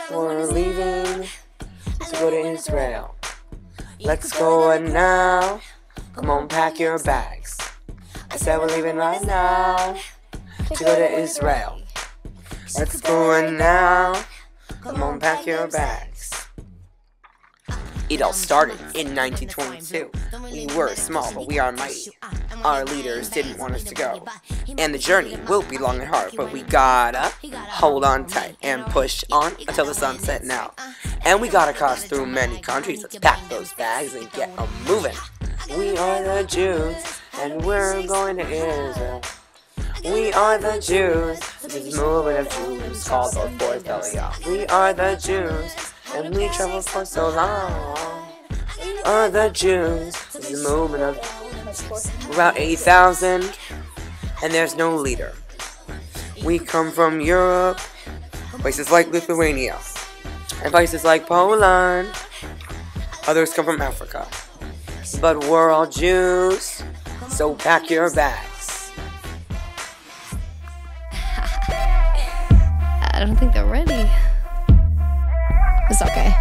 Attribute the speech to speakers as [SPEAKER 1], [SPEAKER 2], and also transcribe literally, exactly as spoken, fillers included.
[SPEAKER 1] We're leaving to go to Israel. Let's go now. Come on, pack your bags. I said we're leaving right now to go to Israel. Let's go now. Come on, pack your bags. It all started in nineteen twenty-two. We were small, but we are mighty. Our leaders didn't want us to go. And the journey will be long and hard, but we gotta hold on tight and push on until the sun set now. And we gotta cross through many countries. Let's pack those bags and get them moving. We are the Jews, and we're going to Israel. We are the Jews, this movement of Jews called the Fourth Aliyah. We are the Jews, and we traveled for so long. We are the Jews, this movement of about eight thousand, and there's no leader. We come from Europe, places like Lithuania, and places like Poland. Others come from Africa. But we're all Jews, so pack your bags.
[SPEAKER 2] I don't think they're ready. It's okay.